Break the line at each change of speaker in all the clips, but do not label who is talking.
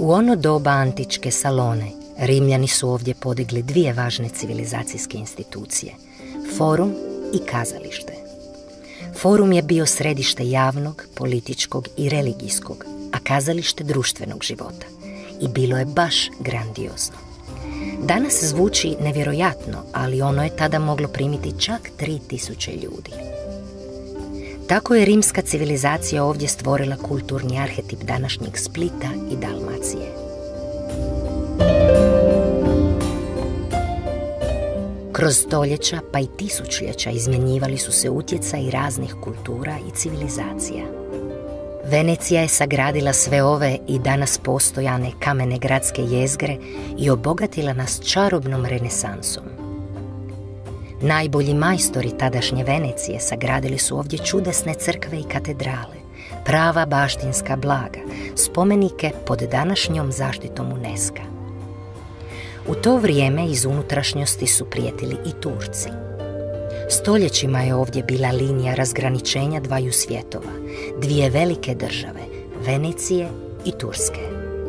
U ono doba antičke Salone, Rimljani su ovdje podigli dvije važne civilizacijske institucije, forum i kazalište. Forum je bio središte javnog, političkog i religijskog, a kazalište društvenog života. I bilo je baš grandiozno. Danas zvuči nevjerojatno, ali ono je tada moglo primiti čak 3000 ljudi. Tako je rimska civilizacija ovdje stvorila kulturni arhetip današnjeg Splita i Dalmacije. Kroz stoljeća pa i tisućljeća izmjenjivali su se utjecaji raznih kultura i civilizacija. Venecija je sagradila sve ove i danas postojane kamene gradske jezgre i obogatila nas čarobnom renesansom. Najbolji majstori tadašnje Venecije sagradili su ovdje čudesne crkve i katedrale, prava baštinska blaga, spomenike pod današnjom zaštitom UNESCO. U to vrijeme iz unutrašnjosti su prijetili i Turci. Stoljećima je ovdje bila linija razgraničenja dvaju svjetova, dvije velike države, Venecije i Turske.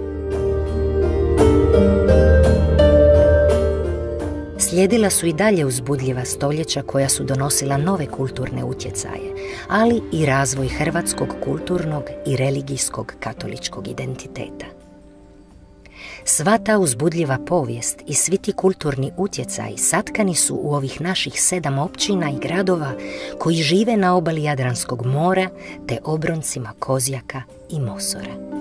Slijedila su i dalje uzbudljiva stoljeća koja su donosila nove kulturne utjecaje, ali i razvoj hrvatskog kulturnog i religijskog katoličkog identiteta. Sva ta uzbudljiva povijest i svi ti kulturni utjecaji satkani su u ovih naših 7 općina i gradova koji žive na obali Jadranskog mora te obroncima Kozjaka i Mosora.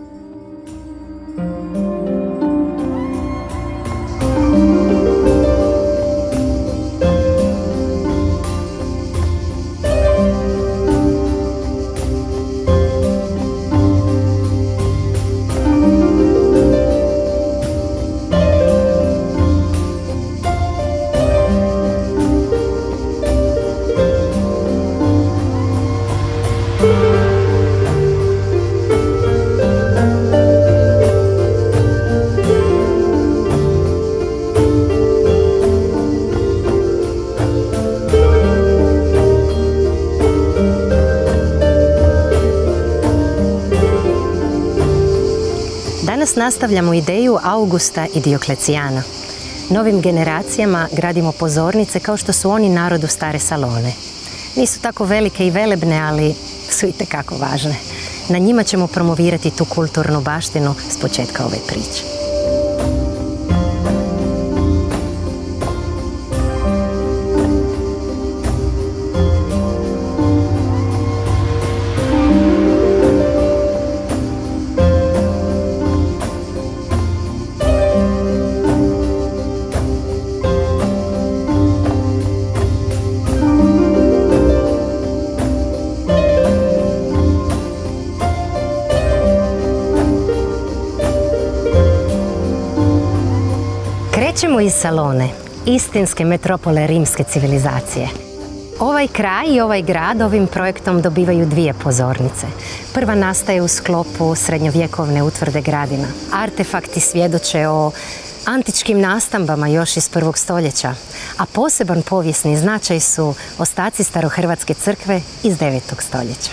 Danas nastavljamo ideju Augusta i Dioklecijana. Novim generacijama gradimo pozornice kao što su oni narodu stare Salone. Nisu tako velike i velebne, ali su itekako važne. Na njima ćemo promovirati tu kulturnu baštinu s početka ove priče. Krećemo iz Salone, istinske metropole rimske civilizacije. Ovaj kraj i ovaj grad ovim projektom dobivaju dvije pozornice. Prva nastaje u sklopu srednjovjekovne utvrde Gradina. Artefakti svjedoče o antičkim nastambama još iz 1. stoljeća, a poseban povijesni značaj su ostaci starohrvatske crkve iz 9. stoljeća.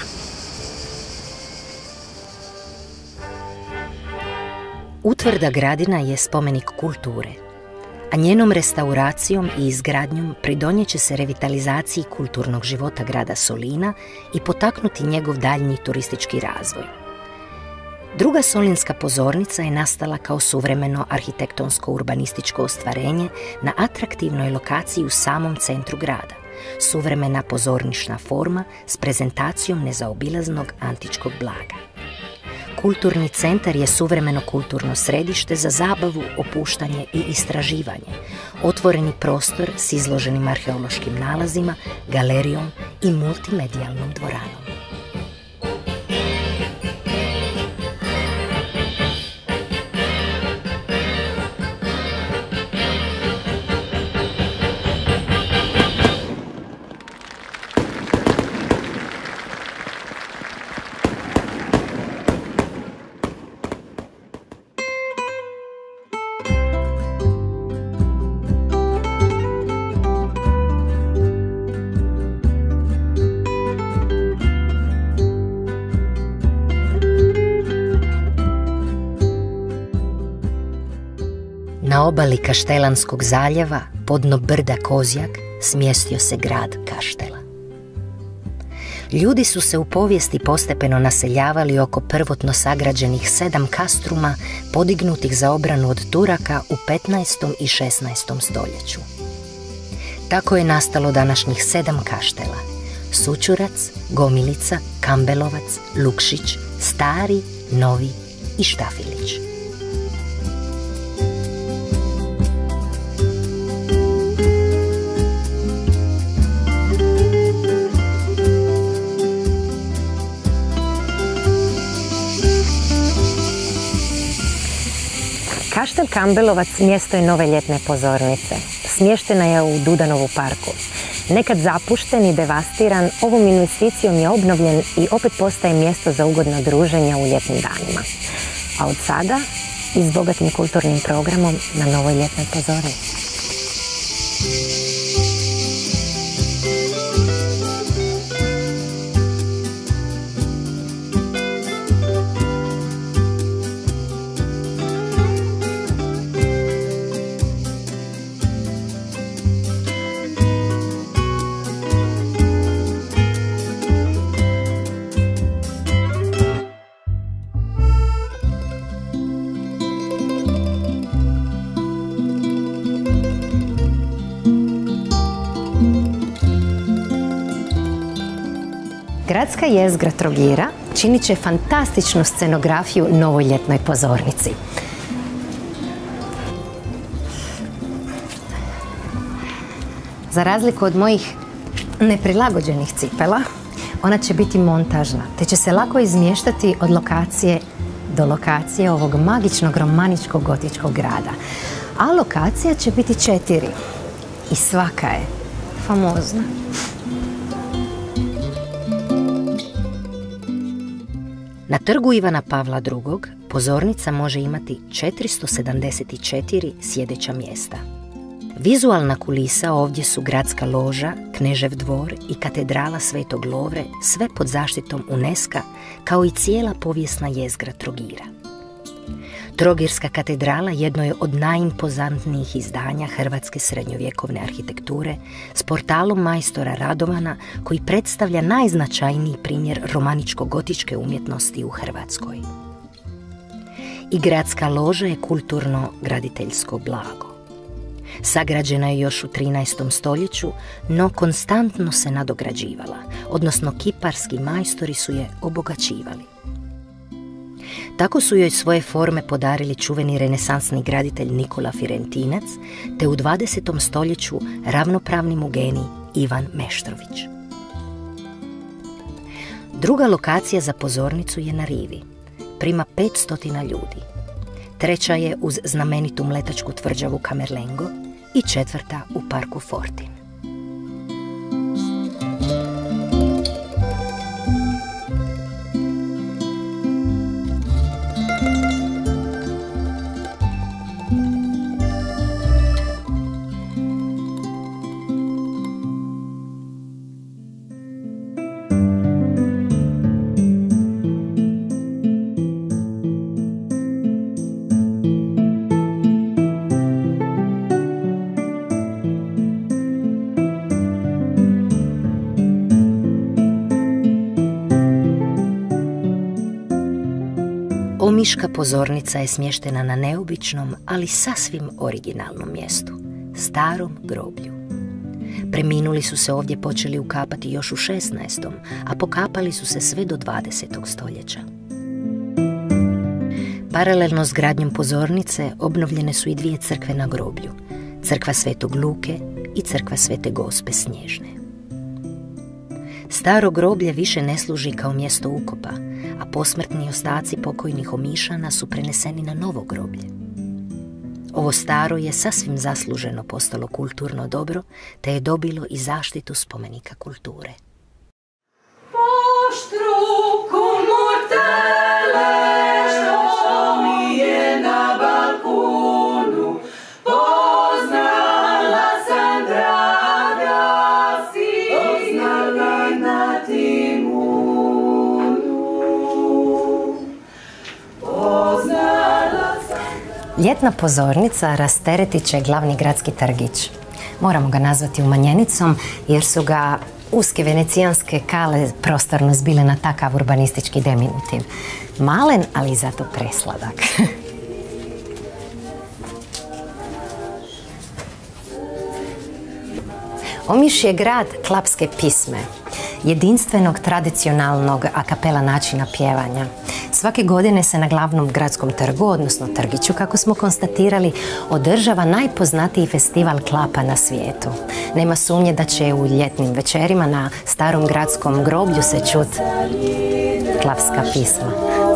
Utvrda Gradina je spomenik kulture, a njenom restauracijom i izgradnjom pridonijet će se revitalizaciji kulturnog života grada Solina i potaknuti njegov daljnji turistički razvoj. Druga solinska pozornica je nastala kao suvremeno arhitektonsko-urbanističko ostvarenje na atraktivnoj lokaciji u samom centru grada, suvremena pozornična forma s prezentacijom nezaobilaznog antičkog blaga. Kulturni centar je suvremeno kulturno središte za zabavu, opuštanje i istraživanje, otvoreni prostor s izloženim arheološkim nalazima, galerijom i multimedijalnom dvoranom. Na obali Kaštelanskog zaljeva, podno brda Kozjak, smjestio se grad Kaštela. Ljudi su se u povijesti postepeno naseljavali oko prvotno sagrađenih 7 kastruma podignutih za obranu od Turaka u 15. i 16. stoljeću. Tako je nastalo današnjih 7 kaštela: Sučurac, Gomilica, Kambelovac, Lukšić, Stari, Novi i Štafilić.
Kaštel Kambelovac mjesto je nove ljetne pozornice. Smještena je u Dudanovu parku. Nekad zapušten i devastiran, ovom investicijom je obnovljen i opet postaje mjesto za ugodno druženje u ljetnim danima. A od sada i s bogatim kulturnim programom na novoj ljetnoj pozornici. Gradska jezgra Trogira činit će fantastičnu scenografiju novoj ljetnoj pozornici. Za razliku od mojih neprilagođenih cipela, ona će biti montažna, te će se lako izmještati od lokacije do lokacije ovog magičnog romaničkog gotičkog grada. A lokacija će biti 4 i svaka je famozna.
Na trgu Ivana Pavla II. Pozornica može imati 474 sjedeća mjesta. Vizualna kulisa ovdje su gradska loža, Knežev dvor i katedrala Svetog Lovre, sve pod zaštitom UNESCO-a, kao i cijela povijesna jezgra Trogira. Trogirska katedrala jedno je od najimpozantnijih izdanja hrvatske srednjovjekovne arhitekture s portalom majstora Radovana, koji predstavlja najznačajniji primjer romaničko-gotičke umjetnosti u Hrvatskoj. I gradska loža je kulturno graditeljsko blago. Sagrađena je još u 13. stoljeću, no konstantno se nadograđivala, odnosno kiparski majstori su je obogaćivali. Tako su joj svoje forme podarili čuveni renesansni graditelj Nikola Firentinac, te u 20. stoljeću ravnopravni mu genij Ivan Meštrović. Druga lokacija za pozornicu je na rivi. Prima 500 ljudi. Treća je uz znamenitu mletačku tvrđavu Kamerlengo i četvrta u parku Fortin. Omiška pozornica je smještena na neobičnom, ali sasvim originalnom mjestu, starom groblju. Preminuli su se ovdje počeli ukapati još u 16. a pokapali su se sve do 20. stoljeća. Paralelno s gradnjom pozornice obnovljene su i 2 crkve na groblju, crkva Svetog Luke i crkva Svete Gospe Snježne. Staro groblje više ne služi kao mjesto ukopa, a posmrtni ostaci pokojnih Omišana su preneseni na novo groblje. Ovo staro je sasvim zasluženo postalo kulturno dobro, te je dobilo i zaštitu spomenika kulture.
Ljetna pozornica rasteretit će glavni gradski trgić. Moramo ga nazvati umanjenicom jer su ga uske venecijanske kale prostorno zbile na takav urbanistički diminutiv. Malen, ali zato presladak. Omiš je grad klapske pisme, jedinstvenog tradicionalnog a kapela načina pjevanja. Svake godine se na glavnom gradskom trgu, odnosno trgiću, kako smo konstatirali, održava najpoznatiji festival klapa na svijetu. Nema sumnje da će u ljetnim večerima na starom gradskom groblju se čuti klapska pisma.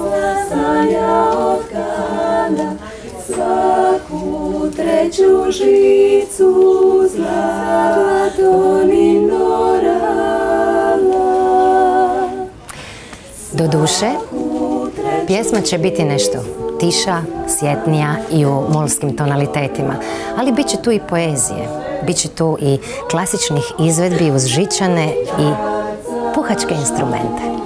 Svaku treću žicu zlatom ignorala.
Doduše, pjesma će biti nešto tiša, sjetnija i u molskim tonalitetima, ali bit će tu i poezije, bit će tu i klasičnih izvedbi uz žičane i puhačke instrumente.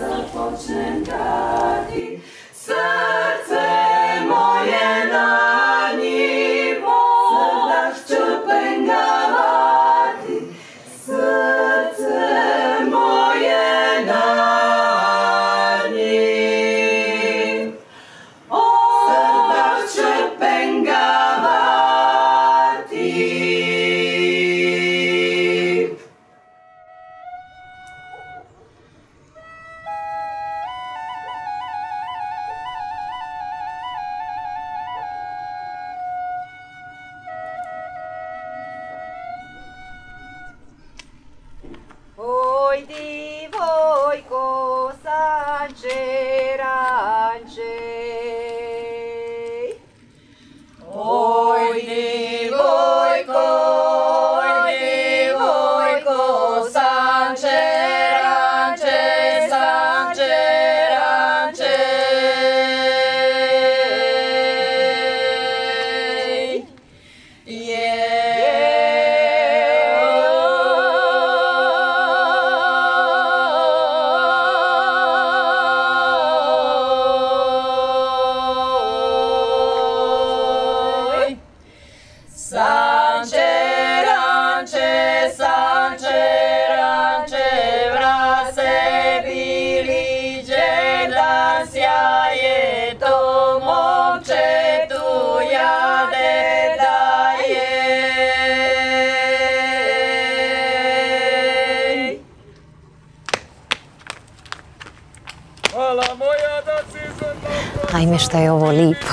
Ajme, šta je ovo lipo.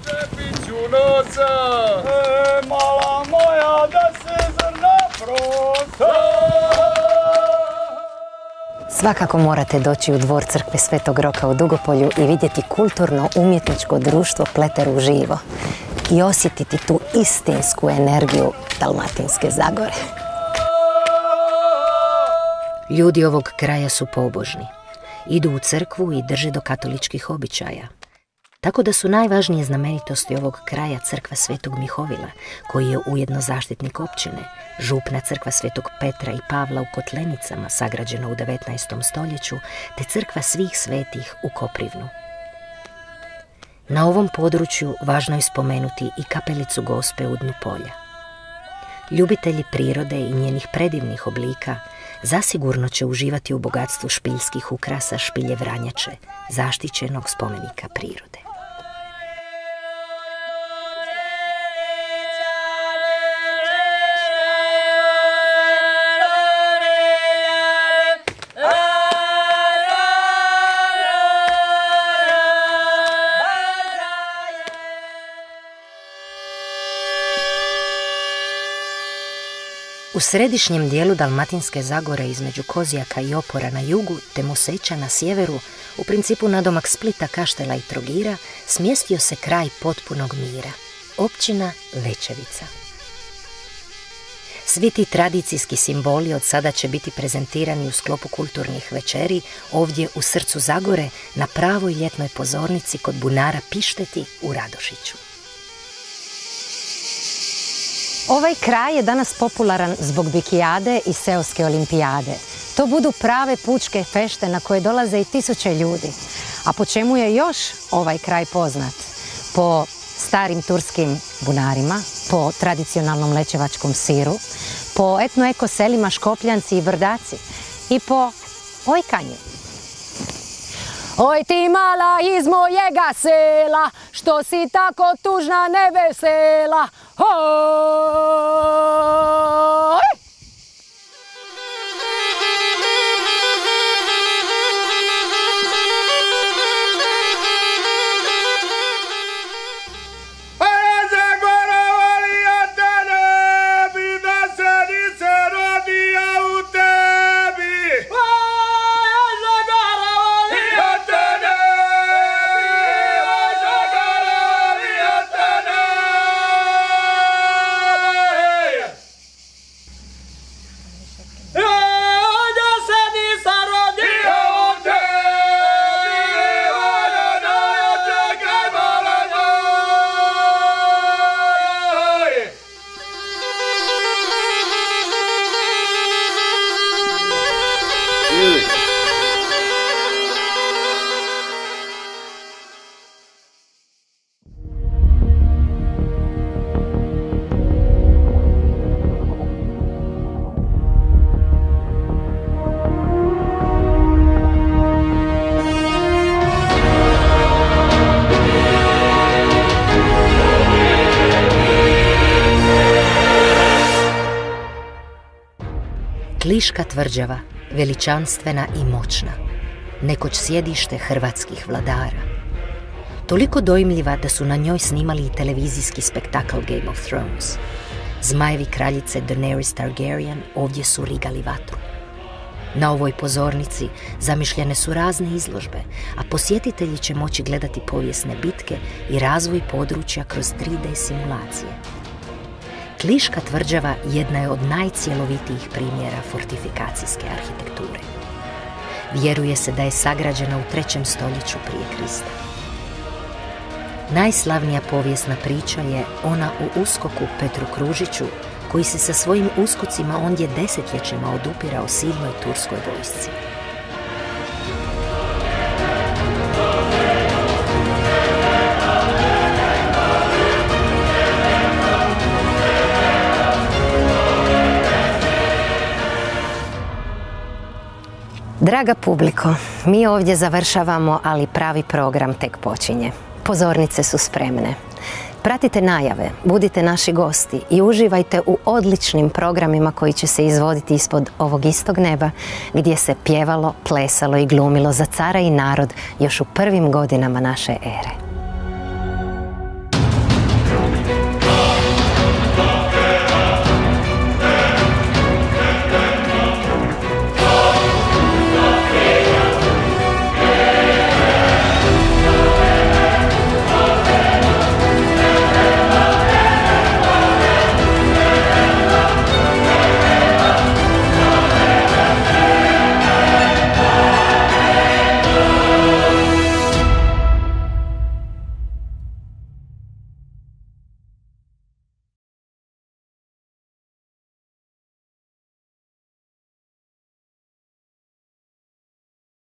Mala moja da se zrna prosta.
Svakako morate doći u dvor crkve Svetog Roka u Dugopolju i vidjeti kulturno-umjetničko društvo Pleter uživo i osjetiti tu istinsku energiju Dalmatinske Zagore.
Ljudi ovog kraja su pobožni. Idu u crkvu i drže do katoličkih običaja. Tako da su najvažnije znamenitosti ovog kraja crkva Svetog Mihovila, koji je ujedno zaštitnik općine, župna crkva Svetog Petra i Pavla u Kotlenicama, sagrađena u 19. stoljeću, te crkva svih svetih u Koprivnu. Na ovom području važno je spomenuti i kapelicu Gospe u dnu polja. Ljubitelji prirode i njenih predivnih oblika zasigurno će uživati u bogatstvu špiljskih ukrasa špilje Vranjače, zaštićenog spomenika prirode. U središnjem dijelu Dalmatinske Zagore između Kozjaka i Opora na jugu te Moseća na sjeveru, u principu nadomak Splita, Kaštela i Trogira, smjestio se kraj potpunog mira, općina Lećevica. Svi ti tradicijski simboli od sada će biti prezentirani u sklopu kulturnih večeri ovdje u srcu Zagore na pravoj ljetnoj pozornici kod bunara Pišteti u Radošiću.
Ovaj kraj je danas popularan zbog bikijade i seoske olimpijade. To budu prave pučke fešte na koje dolaze i tisuće ljudi. A po čemu je još ovaj kraj poznat? Po starim turskim bunarima, po tradicionalnom lečevačkom siru, po etno-eko selima Škopljanci i Vrdaci i po ojkanju. Oj ti mala iz mojega sela, što si tako tužna nevesela, oj!
Kliška tvrđava, veličanstvena i moćna, nekoć sjedište hrvatskih vladara. Toliko dojmljiva da su na njoj snimali i televizijski spektakl Game of Thrones. Zmajevi kraljice Daenerys Targaryen ovdje su rigali vatru. Na ovoj pozornici zamišljene su razne izložbe, a posjetitelji će moći gledati povijesne bitke i razvoj područja kroz 3D simulacije. Kliška tvrđava jedna je od najcjelovitijih primjera fortifikacijske arhitekture. Vjeruje se da je sagrađena u 3. stoljeću prije Krista. Najslavnija povijesna priča je ona o uskoku Petru Kružiću, koji se sa svojim uskocima ondje desetljećima odupirao silnoj turskoj vojsci.
Draga publiko, mi ovdje završavamo, ali pravi program tek počinje. Pozornice su spremne. Pratite najave, budite naši gosti i uživajte u odličnim programima koji će se izvoditi ispod ovog istog neba, gdje se pjevalo, plesalo i glumilo za cara i narod još u prvim godinama naše ere.